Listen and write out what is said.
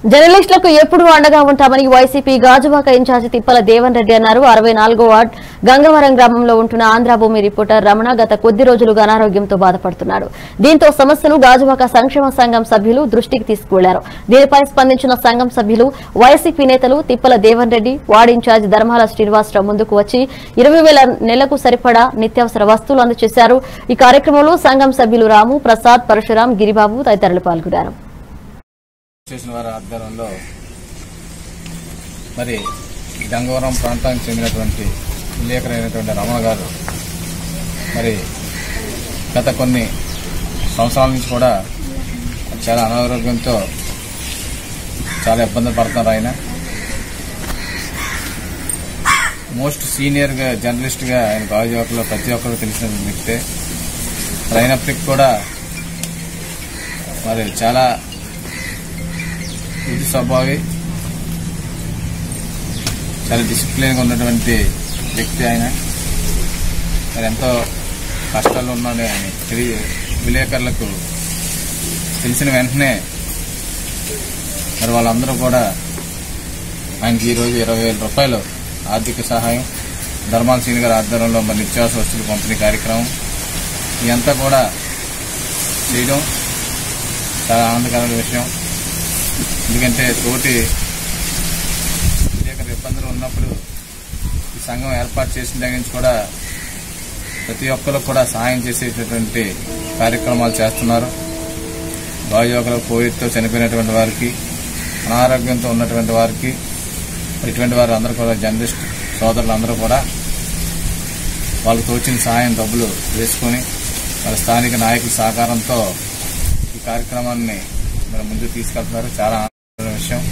జర్నలిస్టులకు ఎప్పుడూ అండగా ఉంటామని వైసీపీ గాజువాక ఇన్ఛార్జి తిప్పల దేవన్ రెడ్డి అన్నారు. 64వ వార్డ్ గంగవరం గ్రామంలో ఉంటున్న ఆంధ్రభూమి రిపోర్టర్ రమణ గత కొద్ది రోజులుగా అనారోగ్యంతో బాధపడుతున్నాడు. దీంతో సమస్యను గాజువాక సంక్షేమ సంఘం సభ్యులు దృష్టికి తీసుకువెళ్లారు. దీనిపై స్పందించిన సంఘం సభ్యులు వైసీపీ నేతలు తిప్పల దేవన్ రెడ్డి, వార్డు ఇన్ఛార్జి ధర్మాల శ్రీనివాసరావు ముందుకు వచ్చి 20,000 నెలకు సరిపడా నిత్యావసర వస్తువులు అందజేశారు. ఈ కార్యక్రమంలో సంఘం సభ్యులు రాము, ప్రసాద్, పరశురాం, గిరిబాబు తదితరులు పాల్గొన్నారు. చేసిన వారి ఆధ్వర్యంలో మరి గంగవరం ప్రాంతానికి చెందినటువంటి విలేకరైనటువంటి రమణ గారు మరి గత కొన్ని సంవత్సరాల నుంచి కూడా చాలా అనారోగ్యంతో చాలా ఇబ్బందులు పడుతున్నారు. ఆయన మోస్ట్ సీనియర్ జర్నలిస్ట్ గా ఆయన గాజువాకలో ప్రతి ఒక్కరు తెలిసిన వ్యక్తే. అయినప్పటికీ కూడా మరి చాలా ఇది స్వభావి, చాలా డిసిప్లిన్ గా ఉన్నటువంటి వ్యక్తి ఆయన. మరి ఎంతో కష్టాల్లో ఉన్నాడు ఆయన. విలేకరులకు తెలిసిన వెంటనే మరి వాళ్ళందరూ కూడా ఆయనకి ఈరోజు 20,000 రూపాయలు ఆర్థిక సహాయం ధర్మాల శ్రీని గారి ఆధ్వర్యంలో మరి నిత్యావసర వస్తువులు పంపిణీ కార్యక్రమం ఇదంతా కూడా చేయడం చాలా ఆనందకరమైన విషయం. ఎందుకంటే తోటి విలేకరుల ఇబ్బందులు ఉన్నప్పుడు ఈ సంఘం ఏర్పాటు చేసిన దగ్గర నుంచి కూడా ప్రతి ఒక్కరు కూడా సహాయం చేసేటటువంటి కార్యక్రమాలు చేస్తున్నారు. గాజువాకలో కోవిడ్తో చనిపోయినటువంటి వారికి, అనారోగ్యంతో ఉన్నటువంటి వారికి, ఇటువంటి వారు అందరూ కూడా జర్నలిస్ట్ సోదరులందరూ కూడా వాళ్ళకు తోచిన సహాయం డబ్బులు వేసుకుని వాళ్ళ స్థానిక నాయకుల సహకారంతో ఈ కార్యక్రమాన్ని మరి ముందుకు తీసుకెళ్తున్నారు. చాలా ఆనందకరమైన విషయం.